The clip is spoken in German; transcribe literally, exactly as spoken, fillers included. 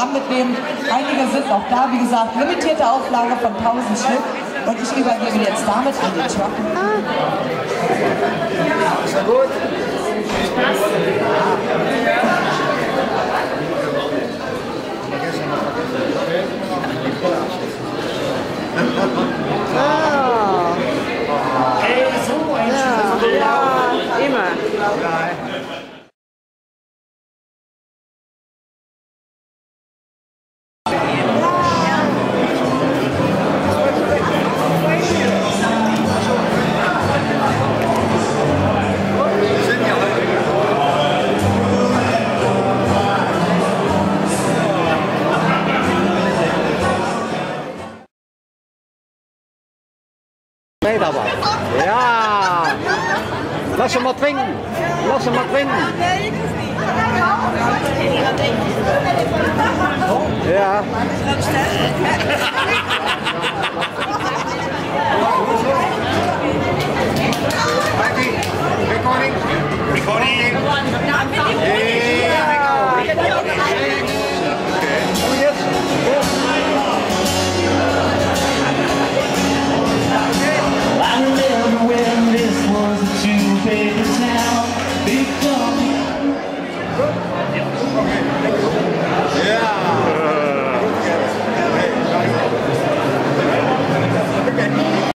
Programm mitnehmen. Einige sind noch da, wie gesagt, limitierte Auflage von tausend Stück. Und ich übergebe jetzt damit an den Truck. Ist ja gut. Ah. Ja, ja, immer. Aber. Ja! Lass ihn mal trinken! Lass ihn mal trinken! Ja!